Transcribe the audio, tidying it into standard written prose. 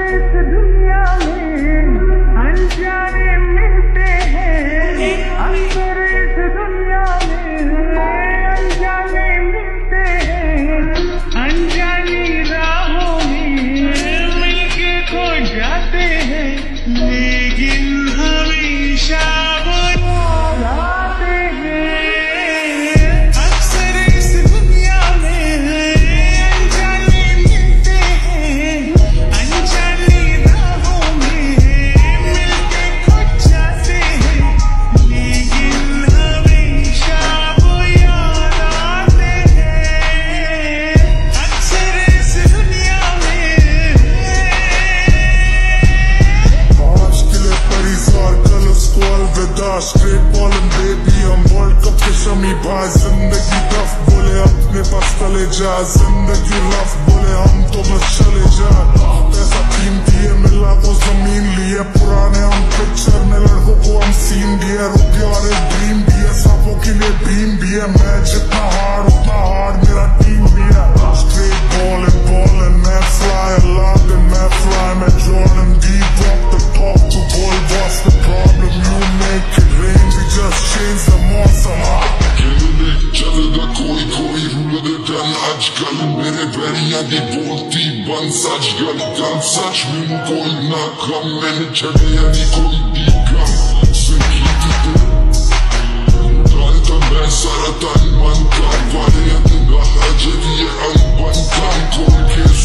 इस दुनिया में अनजाने मिलते हैं, अक्सर इस दुनिया में अनजाने मिलते हैं, अनजानी राहों में मिलके खो जाते हैं, लेकिन हमेशा वो याद आते हैं। अक्सर इस दुनिया में अनजाने मिलते हैं, अनजानी राहों में मिलके खो जाते हैं, लेकिन हमेशा वो याद आते हैं। अक्सर इस दुनिया में आज के लिए परिवार कल उसको अलविदा। स्ट्रेट बॉलिंग बेबी हम वर्ल्ड कप के शमी भाई। जिंदगी टफ बोले अपने पास चले जा, जिंदगी रफ बोले हम तो बस चले जा। पैसा कीमती है मिला वो जमीन लिए, पुराने हम पिक्चर में लड़कों को हम सीन दिए। रुपये और एक ड्रीम भी है, सबों के लिए बीम भी है। मैं जितना हार्ड मेरा टीम भी है। स्ट्रेट बॉलिंग मैं फ्लाई अलाउड and मैं फ्लाई मैं Jordan deep off the top to ball what's the problem you make it rain we just change the mौसम। चलेगा कोई रूल दे डन आजकल मेरे बैरियां दी बोलती बंद सच गल गल सच में कोई ना कम मैंने छड़े यानी कोई भी कम संगीत डालता मैं सारा तन मन का वाले इतना हजरी अनबन काम कोई के